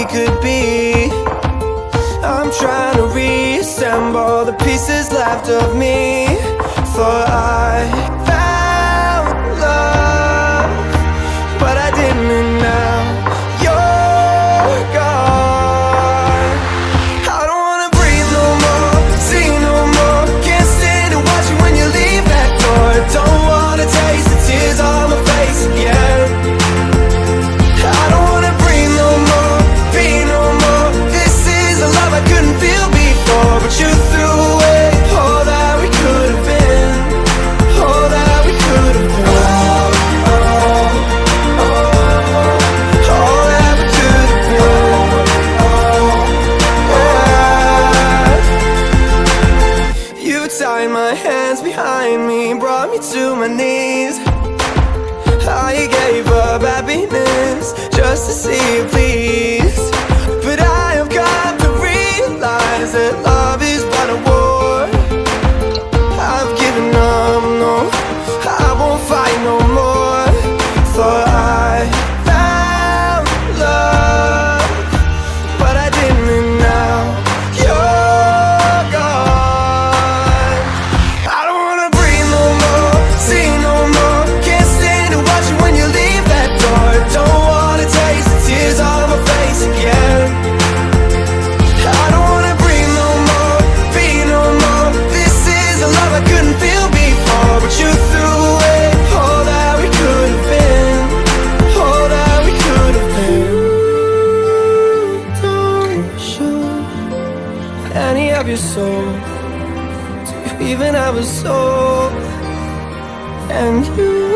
we could be. I'm trying to reassemble the pieces left of me. Thought I found love, but I didn't, and now you're gone. I don't wanna breathe no more, see no more. Can't stand to watch you when you leave that door. Don't wanna taste the tears on my face again. I don't wanna breathe no more, be no more. This is a love I couldn't feel before, but you threw away all that we could have been, all that we could have been, all that we could have been. Yeah. You tied my hands behind me, brought me to my knees. I gave up happiness just to see you please. But I have got to realize that love is but a war. I've given up, no, I won't fight no more. Thought I found love, but I didn't, and now you're gone. I don't wanna breathe no more, see no more. Can't stand to watch you when you leave that door. Don't wanna taste the tears on my face again. I don't wanna breathe no more, be no more. This is a love I couldn't feel before, but you threw away all that we could have been, all that we could have been. Don't show any of your soul. Do you even have a soul? And you